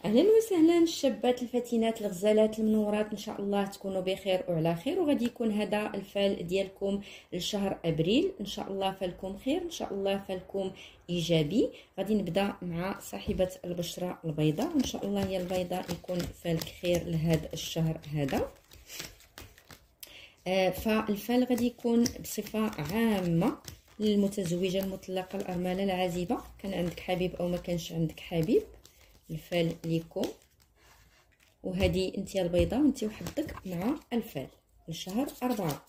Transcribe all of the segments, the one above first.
اهلا وسهلا الشابات الفتينات الغزالات المنورات، ان شاء الله تكونوا بخير وعلى خير. وغادي يكون هذا الفال ديالكم لشهر ابريل، ان شاء الله فالكم خير، ان شاء الله فالكم ايجابي. غادي نبدا مع صاحبه البشره البيضاء، وان شاء الله هي البيضاء يكون فالك خير لهذا الشهر هذا. فالفال غادي يكون بصفه عامه للمتزوجه المطلقه الارمله العازبه، كان عندك حبيب او ما كانش عندك حبيب، الفال ليكم. وهذه انت البيضاء وانت وحدك مع الفال لشهر 4.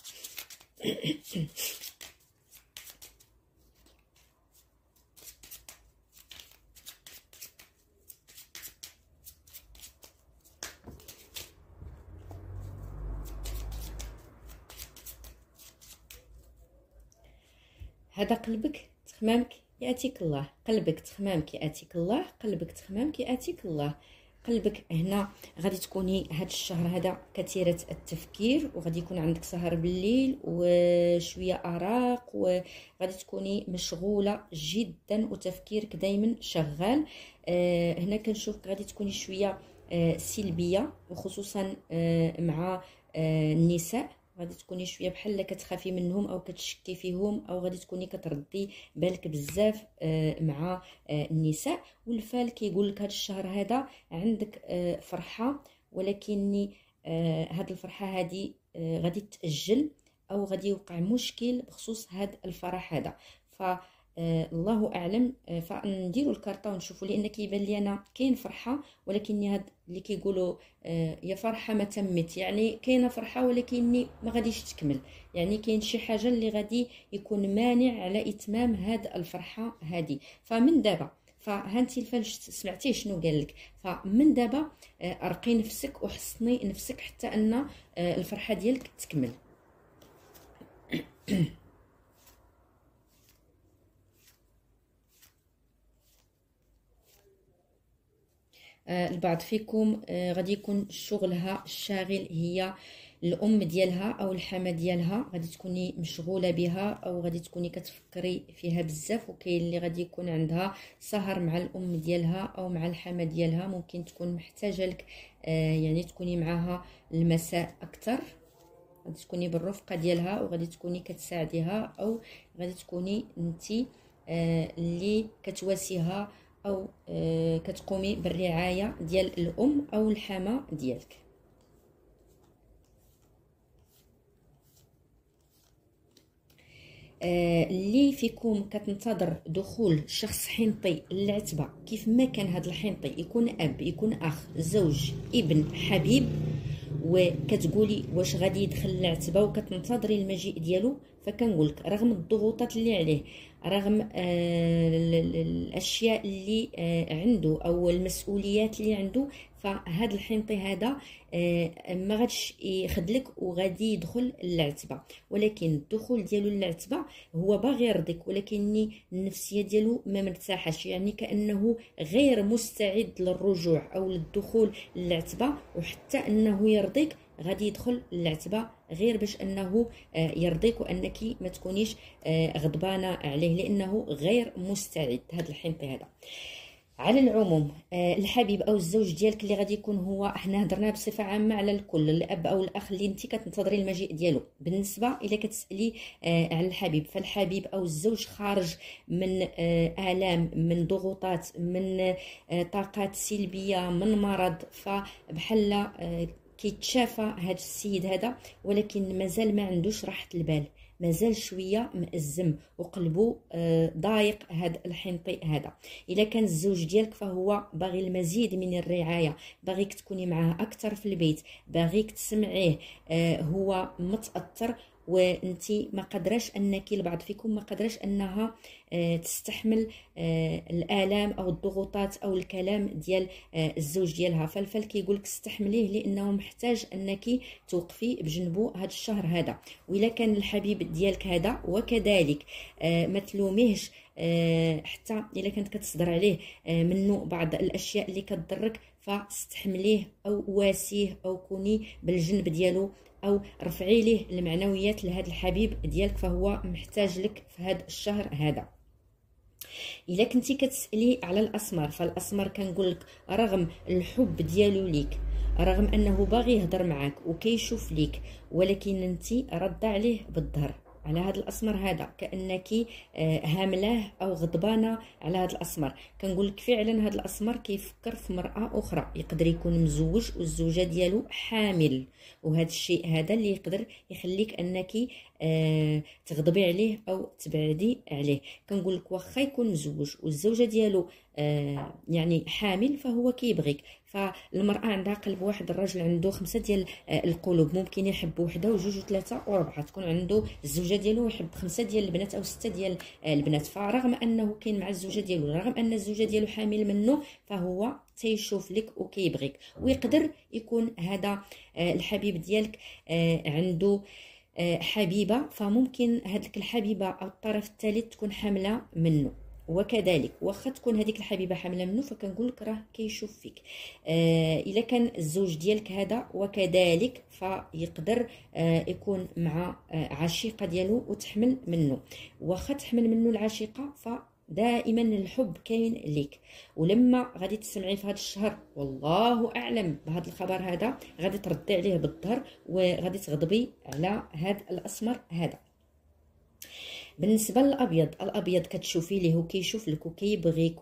هذا قلبك تخمامك ياتيك الله، قلبك تخمامك ياتيك الله، قلبك تخمامك ياتيك الله. قلبك هنا غادي تكوني هذا الشهر هذا كثيره التفكير، وغادي يكون عندك سهر بالليل وشويه ارق، وغادي تكوني مشغوله جدا وتفكيرك دائما شغال. هنا كنشوفك غادي تكوني شويه سلبيه، وخصوصا مع النساء. غادي تكوني شويه بحال كتخافي منهم او كتشكي فيهم، او غادي تكوني كتردي بالك بزاف مع النساء. والفال كيقول لك هذا الشهر هذا عندك فرحه، ولكن هاد الفرحه هذه غادي تاجل، او غادي يوقع مشكل بخصوص هاد الفرح هذا. ف الله اعلم. فنديروا الكارطه ونشوفوا، لان كيبان لي انا كاين فرحه، ولكن هاد اللي كيقولوا يا فرحه ما تمت، يعني كاينه فرحه ولكن ما غاديش تكمل، يعني كاين شي حاجه اللي غادي يكون مانع على اتمام هاد الفرحه هذه. فمن دابا فهانتي الفال سمعتي شنو قال لك، فمن دابا ارقي نفسك وحصني نفسك حتى ان الفرحه ديالك تكمل. البعض فيكم غادي يكون شغلها الشاغل هي الام ديالها او الحما ديالها، غادي تكوني مشغوله بها او غادي تكوني كتفكري فيها بزاف. وكاين اللي غادي يكون عندها سهر مع الام ديالها او مع الحما ديالها، ممكن تكون محتاجه لك يعني تكوني معها المساء اكثر، غادي تكوني بالرفقه ديالها وغادي تكوني كتساعديها، او غادي تكوني انتي اللي كتواسيها او كتقومي بالرعايه ديال الام او الحما ديالك. اللي فيكم كتنتظر دخول شخص حنطي للعتبه، كيف ما كان هذا الحنطي يكون اب، يكون اخ، زوج، ابن، حبيب، وكتقولي واش غادي يدخل العتبه وكتنتظري المجيء ديالو، فكنقول لك رغم الضغوطات اللي عليه، رغم الاشياء اللي عنده او المسؤوليات اللي عنده، فهاد الحنطي هذا ما غاديش يخدلك وغادي يدخل للعتبه. ولكن الدخول ديالو للعتبه هو باغي يرضيك، ولكن النفسيه ديالو ما مرتاحش، يعني كانه غير مستعد للرجوع او للدخول للعتبه، وحتى انه يرضيك غادي يدخل للعتبه غير باش انه يرضيك وانك ما تكونيش غضبانه عليه، لانه غير مستعد هذا الحنطي هذا. على العموم الحبيب او الزوج ديالك اللي غادي يكون هو، احنا هضرنا بصفه عامه على الكل، الاب او الاخ اللي انت كتنتظري المجيء ديالو. بالنسبه الى كتسالي على الحبيب، فالحبيب او الزوج خارج من الام، من ضغوطات، من طاقات سلبيه، من مرض، فبحال كيتشافى هذا السيد هذا، ولكن مازال ما عندوش راحه البال، مازال شويه مأزم وقلبه ضايق هذا الحنطي هذا. الا كان الزوج ديالك فهو باغي المزيد من الرعايه، باغيك تكوني معاه اكثر في البيت، باغيك تسمعيه، هو متاثر وانتي ما قدراش انك، البعض فيكم ما قدراش انها تستحمل الالام او الضغوطات او الكلام ديال الزوج ديالها. فالفال كيقول لك استحمليه، لانه محتاج انك توقفي بجنبه هذا الشهر هذا. واذا كان الحبيب ديالك هذا وكذلك ما تلوميهش، حتى الا كانت كتصدر عليه منه بعض الاشياء اللي كتضرك، فاستحمليه او واسيه او كوني بالجنب ديالو، او رفعي ليه المعنويات لهذا الحبيب ديالك، فهو محتاج لك في هذا الشهر هذا. الا كنتي كتسالي على الاسمر، فالاسمر كنقول لك رغم الحب ديالو ليك، رغم انه باغي يهضر معاك وكيشوف ليك، ولكن انت رد عليه بالظهر. على هذا الاسمر هذا كانك هاملاه او غضبانه على هذا الاسمر. كنقول لك فعلا هذا الاسمر كيفكر في مراه اخرى، يقدر يكون مزوج والزوجه ديالو حامل، وهذا الشيء هذا اللي يقدر يخليك انك تغضبي عليه او تبعدي عليه. كنقول لك واخا يكون مزوج والزوجه ديالو يعني حامل، فهو كيبغيك. فالمراه عندها قلب واحد، الرجل عنده 5 ديال القلوب، ممكن يحب وحده وجوج وثلاثه وربعه، تكون عنده الزوجه ديالو يحب 5 ديال البنات او 6 ديال البنات. فرغم انه كاين مع الزوجه ديالو، رغم ان الزوجه ديالو حامل منه، فهو تيشوف لك وكيبغيك. ويقدر يكون هذا الحبيب ديالك عنده حبيبه، فممكن هذيك الحبيبه او الطرف الثالث تكون حامله منه. وكذلك واخا تكون هذيك الحبيبه حامله منه، فكنقول لك راه كيشوف فيك. الا كان الزوج ديالك هذا وكذلك، فيقدر يكون مع عشيقه ديالو وتحمل منه. واخا تحمل منه العشيقه، دائما الحب كاين ليك. ولما غادي تسمعي في هذا الشهر والله اعلم بهذا الخبر هذا، غادي تردي عليه بالظهر وغادي تغضبي على هذا الاسمر هذا. بالنسبه للابيض، الابيض كتشوفي ليه وكيشوف لك وكيبغيك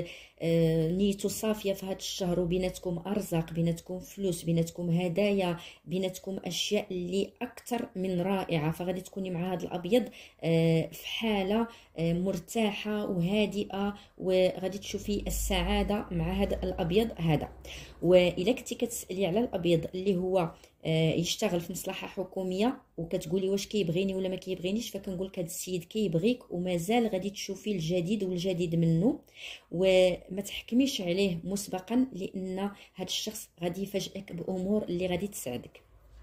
ونيته صافيه في هذا الشهر، وبيناتكم ارزاق، بيناتكم فلوس، بيناتكم هدايا، بيناتكم اشياء اللي اكثر من رائعه. فغادي تكوني مع هذا الابيض في حاله مرتاحه وهادئه، وغادي تشوفي السعاده مع هذا الابيض هذا. واذا كنتي كتسالي على الابيض اللي هو يشتغل في مصلحه حكوميه وكتقولي واش كيبغيني ولا ما كيبغينيش، فكنقول لك هذا السيد كيبغيك ومازال غادي تشوفي الجديد والجديد منه، وما تحكميش عليه مسبقا، لان هذا الشخص غادي يفاجئك بامور اللي غادي تسعدك.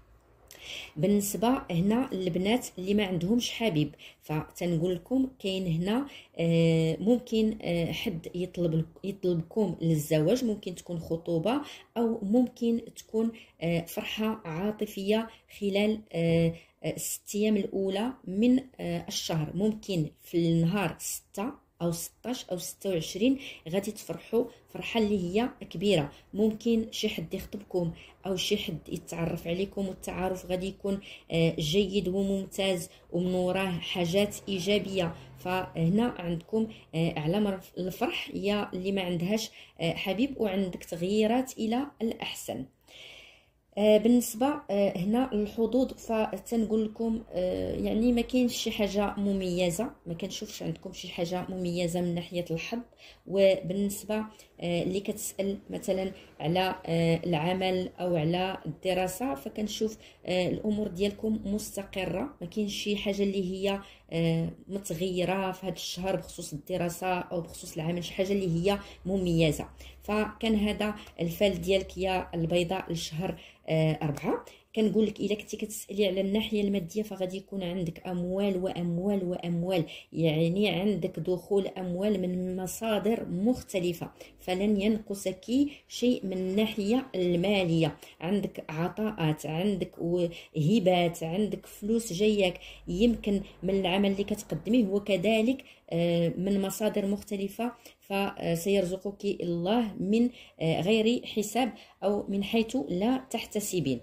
بالنسبه هنا البنات اللي ما عندهمش حبيب، فتنقول لكم كاين هنا ممكن حد يطلبكم للزواج، ممكن تكون خطوبه او ممكن تكون فرحه عاطفيه خلال 6 ايام الاولى من الشهر. ممكن في النهار 6 او 16 او 26 غادي تفرحوا فرحه اللي هي كبيره. ممكن شي حد يخطبكم او شي حد يتعرف عليكم، والتعارف غادي يكون جيد وممتاز ومن وراه حاجات ايجابيه. فهنا عندكم علامه الفرح يا اللي ما عندهاش حبيب وعندك تغييرات الى الاحسن. بالنسبه هنا للحظوظ، فتنقول لكم يعني ما كاينش شي حاجه مميزه، ما كنشوفش عندكم شي حاجه مميزه من ناحيه الحظ. وبالنسبه اللي كتسال مثلا على العمل او على الدراسه، فكنشوف الامور ديالكم مستقره، ما كاينش شي حاجه اللي هي متغيره في هذا الشهر بخصوص الدراسه او بخصوص العمل، شي حاجه اللي هي مميزه. فكان هذا الفال ديالك يا البيضاء لشهر 4. كنقول لك الا كنتي كتسالي على الناحيه الماديه، فغادي يكون عندك اموال واموال واموال، يعني عندك دخول اموال من مصادر مختلفه، فلن ينقصك شيء من الناحيه الماليه. عندك عطاءات، عندك هبات، عندك فلوس جايك يمكن من العمل اللي كتقدميه، وكذلك من مصادر مختلفه، فسيرزقك الله من غير حساب او من حيث لا تحتسبين.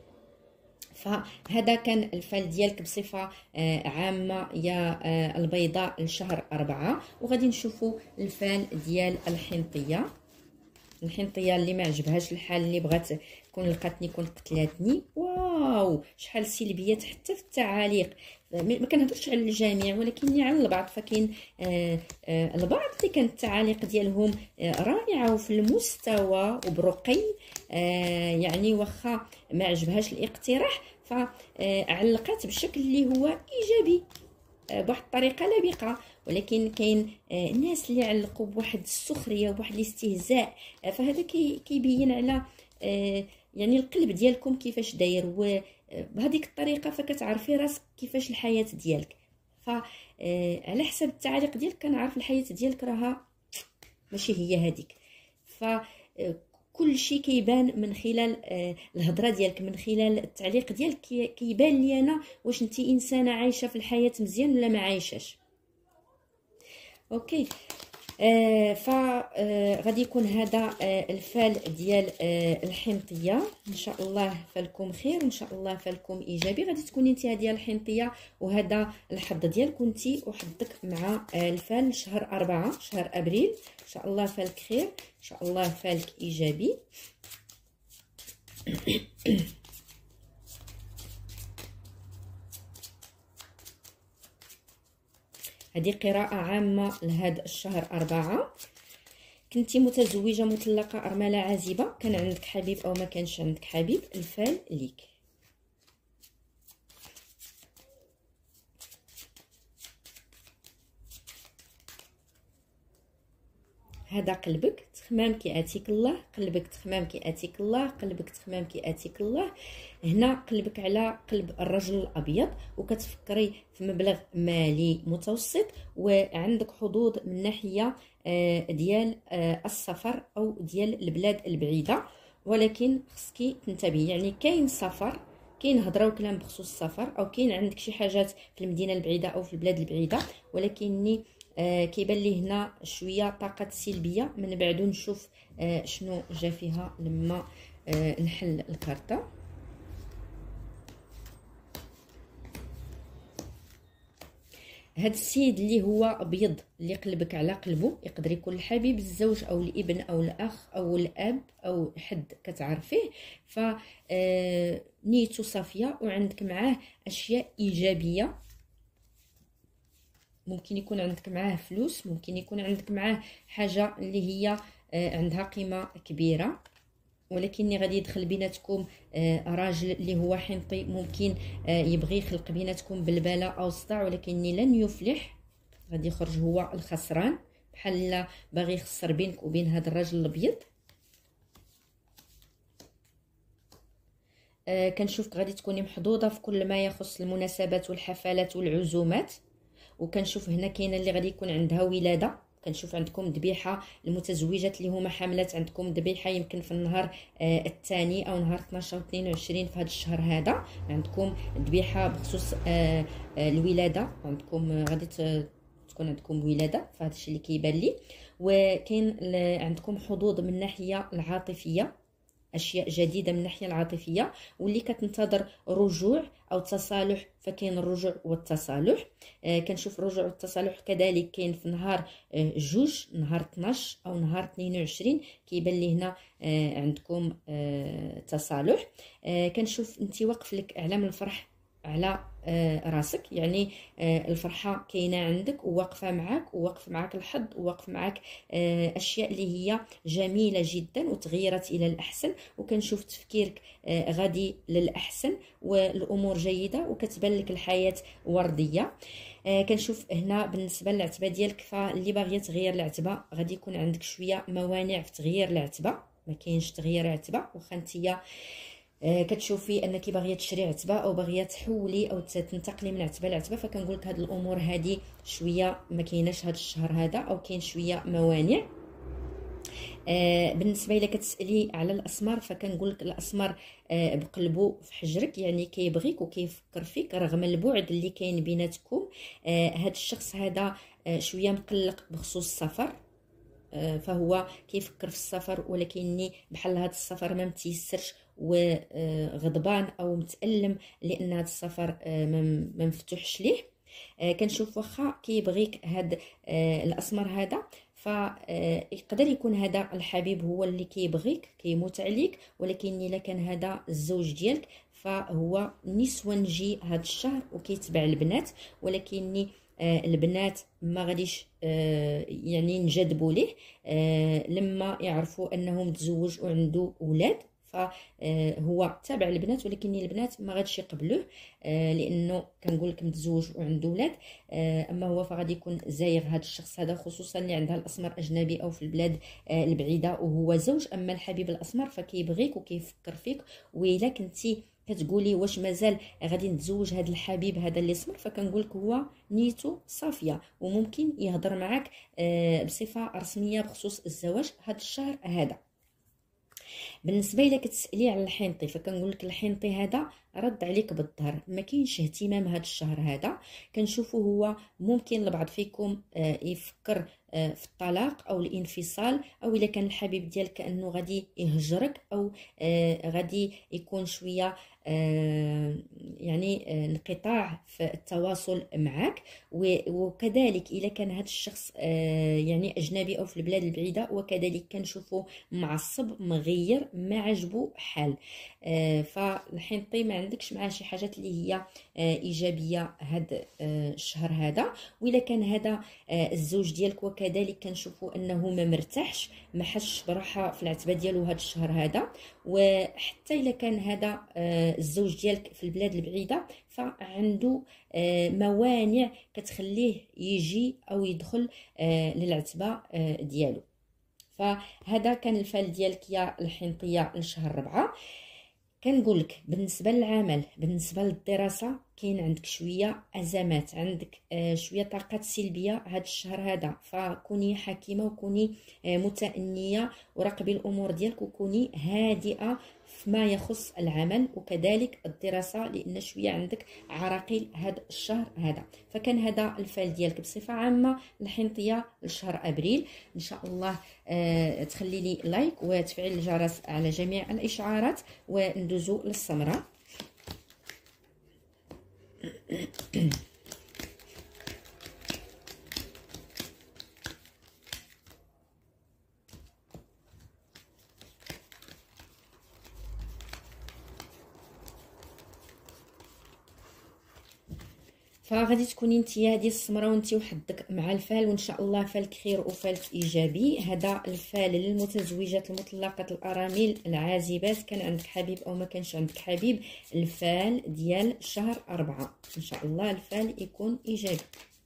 فهذا كان الفال ديالك بصفه عامه يا البيضاء لشهر 4. وغادي نشوفوا الفال ديال الحنطيه. الحنطيه اللي ما عجبهاش الحال، اللي بغات تكون لقاتني كون قتلاتني، واو شحال سلبيات حتى في التعاليق. ما كنهضرش على الجميع ولكن على البعض، فكاين البعض اللي كانت التعاليق ديالهم رائعه وفي المستوى وبرقي، يعني واخا ما عجبهاش الاقتراح فعلقات بشكل اللي هو ايجابي بواحد الطريقه لبقه. ولكن كاين الناس اللي علقوا بواحد السخريه وبواحد الاستهزاء، فهذا كيبين على يعني القلب ديالكم كيفاش داير، وبهذيك الطريقه فكتعرفي راسك كيفاش الحياه ديالك. فعلى حسب التعاليق ديالك كنعرف الحياه ديالك راها ماشي هي هذيك. كل شيء كيبان من خلال الهضره ديالك، من خلال التعليق ديالك كيبان لي انا واش انت انسانه عايشه في الحياه مزيان ولا ما عايشاش. اوكي فغادي يكون هذا الفال ديال الحنطيه. ان شاء الله فالكم خير وان شاء الله فالكم ايجابي. غادي تكوني انت هذه الحنطيه وهذا الحظ ديالك كنتي وحظك مع الفال شهر 4 شهر ابريل. ان شاء الله فالك خير، ان شاء الله فالك ايجابي. هذه قراءة عامة لهذا الشهر 4. كنتي متزوجة، مطلقة، أرملة، عازبة، كان عندك حبيب أو ما كانش عندك حبيب، الفال ليك. هذا قلبك تخمام كي اتيك الله، قلبك تخمام كي اتيك الله، قلبك تخمام كي اتيك الله. هنا قلبك على قلب الرجل الابيض وكتفكري في مبلغ مالي متوسط، وعندك حظوظ من ناحيه ديال السفر او ديال البلاد البعيده، ولكن خصكي تنتبهي. يعني كاين سفر، كاين هضره وكلام بخصوص السفر، او كاين عندك شي حاجات في المدينه البعيده او في البلاد البعيده، ولكنني كيبان لي هنا شويه طاقه سلبيه. من بعد نشوف شنو جا فيها لما نحل الكارطه. هاد السيد اللي هو ابيض اللي قلبك على قلبه يقدر يكون الحبيب، الزوج او الابن او الاخ او الاب او حد كتعرفيه، ف نيته صافيه وعندك معاه اشياء ايجابيه. ممكن يكون عندك معاه فلوس، ممكن يكون عندك معاه حاجه اللي هي عندها قيمه كبيره، ولكن غادي يدخل بيناتكم راجل اللي هو حنطي، ممكن يبغي يخلق بيناتكم بلبله او صداع، ولكن لن يفلح. غادي يخرج هو الخسران، بحال باغي يخسر بينك وبين هذا الراجل الابيض. كنشوفك غادي تكوني محظوظه في كل ما يخص المناسبات والحفلات والعزومات. وكنشوف هنا كاينه اللي غادي يكون عندها ولاده، كنشوف عندكم ذبيحه. المتزوجات اللي هما حاملات عندكم ذبيحه يمكن في النهار الثاني او نهار 12 و 22 في هذا الشهر هذا، عندكم ذبيحه بخصوص الولاده. عندكم غادي تكون عندكم ولاده، فهذا الشيء اللي كيبان لي. وكاين عندكم حظوظ من الناحيه العاطفيه، اشياء جديده من الناحيه العاطفيه، واللي كتنتظر رجوع او تصالح، فكاين الرجوع والتصالح. كنشوف الرجوع والتصالح كذلك كاين في نهار 2 نهار 12 او نهار 22. كيبان لي هنا عندكم تصالح. كنشوف انت واقف لك اعلام الفرح على راسك، يعني الفرحه كاينه عندك وواقفه معاك، وواقف معاك الحظ، وواقف معاك اشياء اللي هي جميله جدا وتغيرت الى الاحسن. وكنشوف تفكيرك غادي للاحسن والامور جيده، وكتبان لك الحياه ورديه. كنشوف هنا بالنسبه للعتبه ديالك، فاللي باغيه تغير العتبه غادي يكون عندك شويه موانع في تغيير العتبه. ما كاينش تغيير عتبه، واخا نتيا كتشوفي انك باغيه تشري عتبه او باغيه تحولي او تنتقلي من عتبه لعتبه، فكنقول لك هاد الامور هذه شويه ما كايناش هاد الشهر هذا، او كاين شويه موانع. بالنسبه الى كتسالي على الاسمر، فكنقول لك الاسمر بقلبو في حجرك، يعني كيبغيك وكيفكر فيك رغم البعد اللي كاين بيناتكم. هاد الشخص هذا شويه مقلق بخصوص السفر، فهو كيفكر في السفر، ولكني بحال هذا السفر ما متيسرش، وغضبان او متألم لان هذا السفر ما مفتوحش ليه. كنشوف واخا كيبغيك هاد الاسمر هذا، فيقدر يكون هذا الحبيب هو اللي كيبغيك كيموت عليك، ولكن الا كان هذا الزوج ديالك فهو نسوانجي هذا الشهر وكيتبع البنات، ولكني البنات ما غاديش يعني نجذبوا ليه لما يعرفوا انه متزوج وعنده اولاد، فهو تابع البنات، ولكن البنات ما غاديش يقبلوه لانه كنقول لك متزوج وعنده اولاد. اما هو فغادي يكون زايغ هذا الشخص هذا، خصوصا اللي عندها الاسمر اجنبي او في البلاد البعيده وهو زوج. اما الحبيب الاسمر فكيبغيك وكيفكر فيك، والا كنتي كتقولي واش مازال غادي نتزوج هذا الحبيب هذا اللي اسمر، فكنقول لك هو نيته صافيه وممكن يهضر معك بصفه رسميه بخصوص الزواج هذا الشهر هذا. بالنسبه الى كتسالي على الحنطي، فكنقول لك الحنطي هذا رد عليك بالظهر، ما كاينش اهتمام هذا الشهر هذا. كنشوفوا هو ممكن البعض فيكم يفكر في الطلاق او الانفصال، او الا كان الحبيب ديالك كانه غادي يهجرك، او غادي يكون شويه يعني انقطاع في التواصل معك. وكذلك اذا كان هذا الشخص يعني اجنبي او في البلاد البعيده، وكذلك كنشوفه معصب مغير ما عجبو حال. فالحنطي ما عندكش معاه شي حاجات اللي هي ايجابيه هذا الشهر هذا. واذا كان هذا الزوج ديالك وكذلك كنشوفوا انه ما مرتاحش، ما حسش براحه في العتبه ديالو هذا الشهر هذا. وحتى الا كان هذا الزوج ديالك في البلاد البعيده، فعنده موانع كتخليه يجي او يدخل للعتبه ديالو. فهذا كان الفال ديالك يا الحنطيه لشهر 4. كنقول لك بالنسبه للعمل، بالنسبه للدراسه، كاين عندك شويه ازمات، عندك شويه طاقات سلبيه هذا الشهر هذا. فكوني حكيمه وكوني متأنيه وراقبي الامور ديالك، وكوني هادئه فيما يخص العمل وكذلك الدراسه، لان شويه عندك عراقيل هذا الشهر هذا. فكان هذا الفال ديالك بصفه عامه الحنطيه لشهر ابريل. ان شاء الله تخلي لي لايك وتفعيل الجرس على جميع الاشعارات، وندوزو للسمره. فغادي تكوني نتيا هذه السمره وانت وحدك مع الفال، وان شاء الله فالك خير وفالك ايجابي. هذا الفال للمتزوجات المطلقات الارامل العازبات، كان عندك حبيب او ما كانش عندك حبيب، الفال ديال شهر 4 ان شاء الله الفال يكون ايجابي.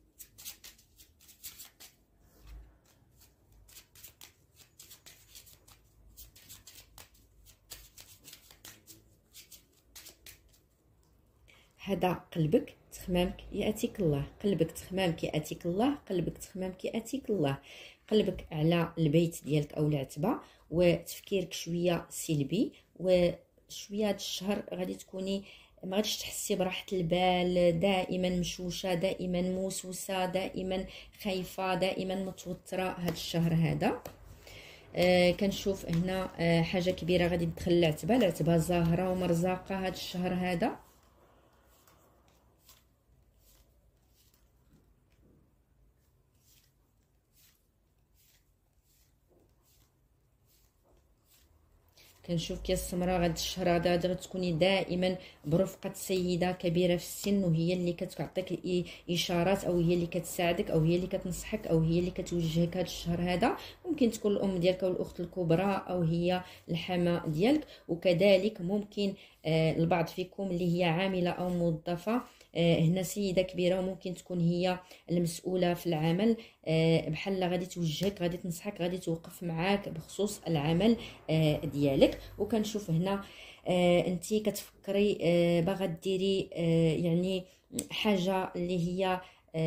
هذا قلبك تخمامك ياتيك الله، قلبك تخمامك ياتيك الله، قلبك تخمامك ياتيك الله. قلبك على البيت ديالك او العتبه، وتفكيرك شويه سلبي، وشويه هذا الشهر غادي تكوني ما غاديش تحسي براحه البال، دائما مشوشه، دائما موسوسه، دائما خايفه، دائما متوتره هذا الشهر هذا. كنشوف هنا حاجه كبيره غادي تدخل العتبه، العتبه زاهره ومرزاقه هذا الشهر هذا. كنشوف كي السمراء غاد الشهر هذا غادي تكوني دائما برفقه سيده كبيره في السن، وهي اللي كتعطيك اشارات، او هي اللي كتساعدك، او هي اللي كتنصحك، او هي اللي كتوجهك هذا الشهر هذا. ممكن تكون الام ديالك او الاخت الكبرى، او هي الحما ديالك. وكذلك ممكن البعض فيكم اللي هي عامله او موظفه، هنا سيده كبيره، وممكن تكون هي المسؤوله في العمل، بحال غادي توجهك، غادي تنصحك، غادي توقف معاك بخصوص العمل ديالك. وكنشوف هنا انت كتفكري باغا ديري يعني حاجه اللي هي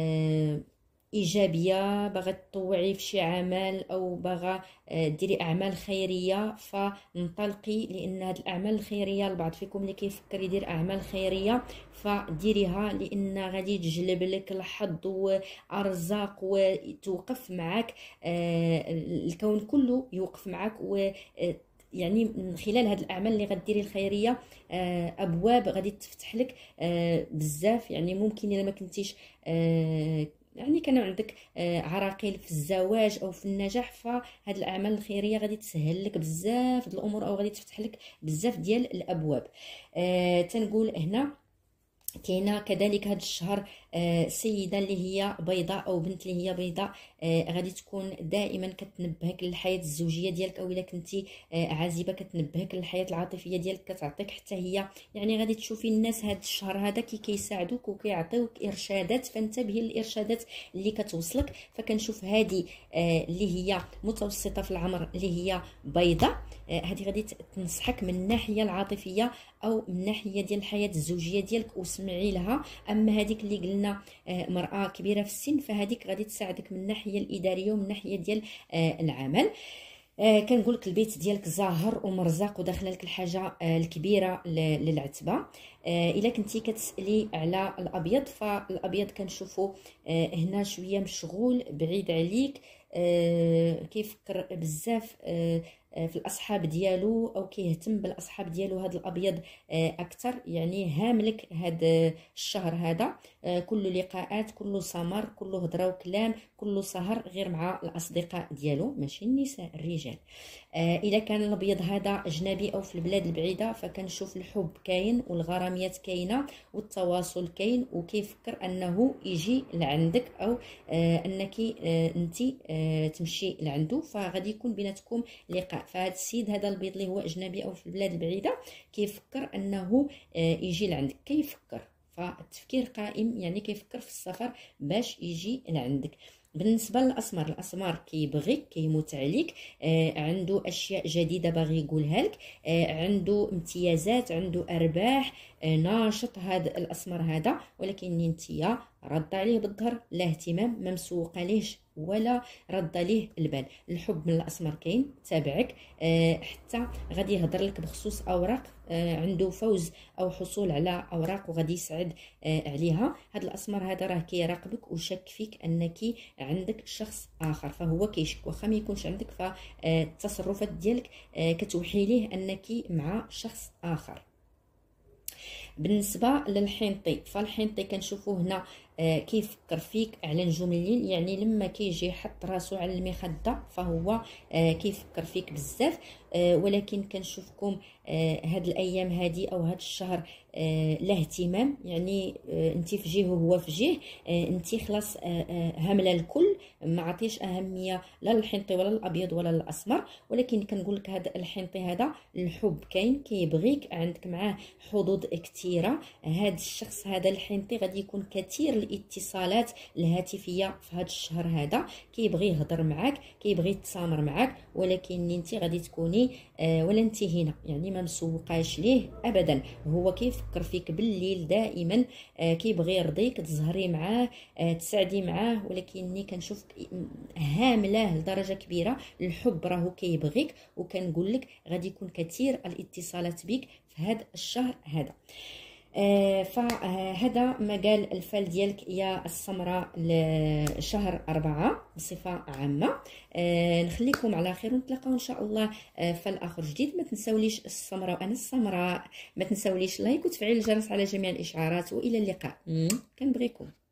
ايجابيه، باغا تطوعي في شي عمل، او باغا ديري اعمال خيريه، فانطلقي. لان هاد الاعمال الخيريه البعض فيكم اللي كيفكر يدير اعمال خيريه فديريها، لان غادي تجلب لك الحظ وارزاق وتوقف معك، الكون كله يوقف معك. و يعني من خلال هاد الاعمال اللي غديري الخيريه ابواب غادي تفتح لك بزاف. يعني ممكن الا ما كنتيش يعني كان عندك عراقيل في الزواج او في النجاح، فهاد الاعمال الخيريه غادي تسهل لك بزاف د الامور، او غادي تفتح لك بزاف ديال الابواب. تنقول هنا كاينه كذلك هذا الشهر سيده اللي هي بيضاء، او بنت اللي هي بيضاء، غادي تكون دائما كتنبهك للحياه الزوجيه ديالك، او الا كنتي عازبه كتنبهك للحياه العاطفيه ديالك، كتعطيك حتى هي. يعني غادي تشوفي الناس هذا الشهر هذا كيساعدوك وكيعطيوك ارشادات، فانتبهي للارشادات اللي كتوصلك. فكنشوف هذه اللي هي متوسطه في العمر اللي هي بيضاء، هذه غادي تنصحك من الناحيه العاطفيه او من الناحيه ديال الحياه الزوجيه ديالك، وسمعي لها. اما هذيك اللي قلنا مراه كبيره في السن، فهذيك غادي تساعدك من الناحيه الاداريه ومن الناحيه ديال العمل. كنقول لك البيت ديالك زاهر ومرزق وداخله لك الحاجه الكبيره للعتبه. الا كنتي كتسالي على الابيض، فالابيض كنشوفو هنا شويه مشغول بعيد عليك، كيفكر بزاف في الاصحاب ديالو او كيهتم بالاصحاب ديالو. هذا الابيض اكثر، يعني هاملك هذا الشهر هذا، كله لقاءات، كله سمر، كله هضره وكلام، كله سهر غير مع الاصدقاء ديالو، ماشي النساء، الرجال. اذا كان الابيض هذا اجنبي او في البلاد البعيده، فكنشوف الحب كاين والغراميات كاينه والتواصل كاين، وكيفكر انه يجي لعندك او انك انت تمشي لعنده، فغادي يكون بيناتكم لقاء. فهذا السيد هذا البيض اللي هو اجنبي او في البلاد البعيده كيفكر انه يجي لعندك، كيفكر، فالتفكير قائم، يعني كيفكر في السفر باش يجي لعندك. بالنسبه للاسمر، الاسمر كيبغيك، كيموت عليك، عنده اشياء جديده باغي يقولها لك، عنده امتيازات، عنده ارباح، ناشط هذا الاسمر هذا، ولكن انتيا رد عليه بالظهر، لا اهتمام، ما مسوقه ليش ولا رد عليه البال. الحب من الاسمر كاين، تابعك، حتى غادي يهضر لك بخصوص اوراق، عنده فوز او حصول على اوراق وغادي يسعد عليها. هذا الاسمر هذا راه كيراقبك وشك فيك انك عندك شخص اخر، فهو كيشك، واخا ما يكونش عندك، فالتصرفات ديالك كتوحي ليه انك مع شخص اخر. بالنسبه للحنطي، فالحنطي كنشوفوه هنا كيفكر فيك على نجوم الليل، يعني لما كيجي يحط راسو على المخده فهو كيفكر فيك بزاف. ولكن كنشوفكم هاد الايام هادي او هاد الشهر لا اهتمام، يعني انت في جهه وهو في جهه، انت خلاص هامله الكل، ما عطيش اهميه لا للحنطي ولا الابيض ولا الاسمر. ولكن كنقول لك هذا الحنطي هذا الحب كاين، كيبغيك، عندك معاه حظوظ كثيره. هذا الشخص هذا الحنطي غادي يكون كثير الاتصالات الهاتفيه في هذا الشهر هذا، كيبغي يهضر معاك، كيبغي يتسامر معاك، ولكن انت غادي تكوني ولا انت هنا، يعني ما مسوقاش ليه ابدا. هو كيفكر فيك بالليل دائما، كيبغي يرضيك، تزهري معاه، تسعدي معاه، ولكنني كنشوفك هامله لدرجه كبيره. الحب راهو كيبغيك، وكنقول لك غادي يكون كثير الاتصالات بك في هذا الشهر هذا. فهذا ما قال الفال ديالك يا السمراء لشهر 4 بصفة عامة. نخليكم على خير، ونتلاقاو ان شاء الله فال اخر جديد. ما تنساوليش السمراء وانا السمراء، ما تنساوليش لايك وتفعيل الجرس على جميع الاشعارات، والى اللقاء، كنبغيكم.